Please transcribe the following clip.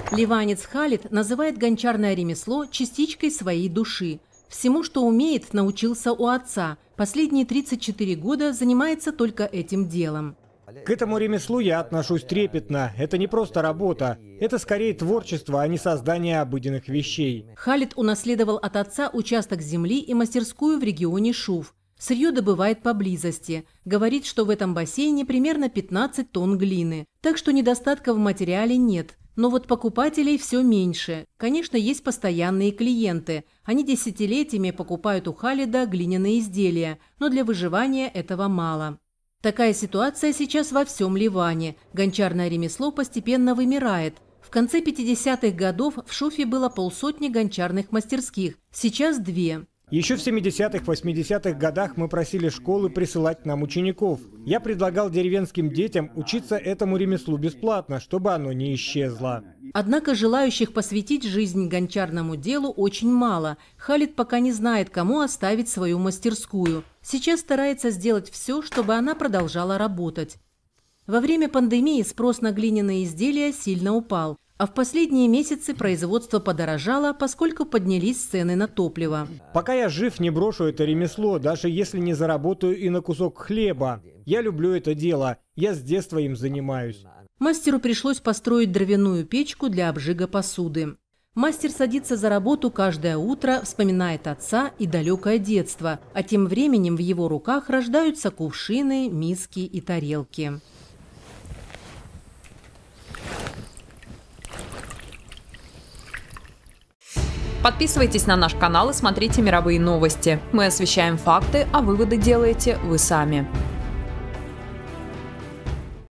Ливанец Халид называет гончарное ремесло частичкой своей души. Всему, что умеет, научился у отца. Последние 34 года занимается только этим делом. К этому ремеслу я отношусь трепетно. Это не просто работа. Это скорее творчество, а не создание обыденных вещей. Халид унаследовал от отца участок земли и мастерскую в регионе Шуф. Сырье добывает поблизости. Говорит, что в этом бассейне примерно 15 тонн глины. Так что недостатка в материале нет. Но вот покупателей все меньше. Конечно, есть постоянные клиенты. Они десятилетиями покупают у Халида глиняные изделия, но для выживания этого мало. Такая ситуация сейчас во всем Ливане. Гончарное ремесло постепенно вымирает. В конце 50-х годов в Шуфе было 50 гончарных мастерских, сейчас 2. Еще в 70-х, 80-х годах мы просили школы присылать к нам учеников. Я предлагал деревенским детям учиться этому ремеслу бесплатно, чтобы оно не исчезло. Однако желающих посвятить жизнь гончарному делу очень мало. Халид пока не знает, кому оставить свою мастерскую. Сейчас старается сделать все, чтобы она продолжала работать. Во время пандемии спрос на глиняные изделия сильно упал. А в последние месяцы производство подорожало, поскольку поднялись цены на топливо. Пока я жив, не брошу это ремесло, даже если не заработаю и на кусок хлеба. Я люблю это дело, я с детства им занимаюсь. Мастеру пришлось построить дровяную печку для обжига посуды. Мастер садится за работу каждое утро, вспоминает отца и далекое детство, а тем временем в его руках рождаются кувшины, миски и тарелки. Подписывайтесь на наш канал и смотрите мировые новости. Мы освещаем факты, а выводы делаете вы сами.